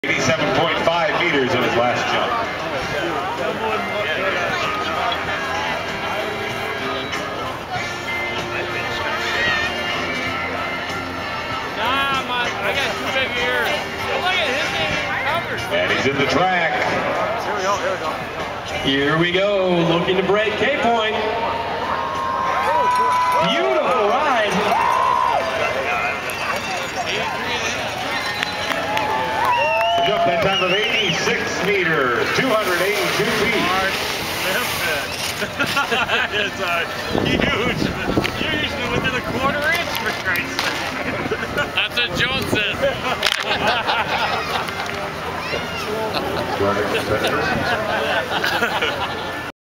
87.5 meters in his last jump. I got 2 big ears. Look at his name covered. And he's in the track. Here we go, here we go. Here we go, looking to break K-point. Beautiful ride. Jump that time of 86 meters, 282 feet. It's huge. You're usually within a quarter inch, for Christ's sake. That's what Jones said.